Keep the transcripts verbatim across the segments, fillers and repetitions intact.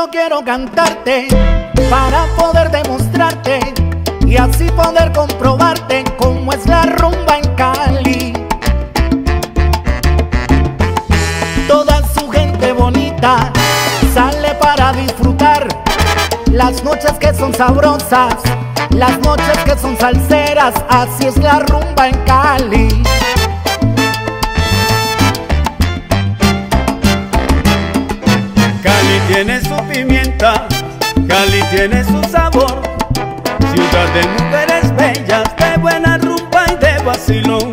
solo quiero cantarte para poder demostrarte y así poder comprobarte cómo es la rumba en Cali. Toda su gente bonita sale para disfrutar las noches que son sabrosas, las noches que son salseras, así es la rumba en Cali. Cali tiene su pimienta, Cali tiene su sabor, ciudad de mujeres bellas, de buena rumba y de vacilón.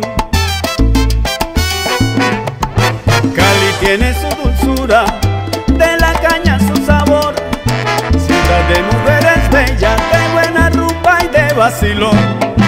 Cali tiene su dulzura, de la caña su sabor, ciudad de mujeres bellas, de buena rumba y de vacilón.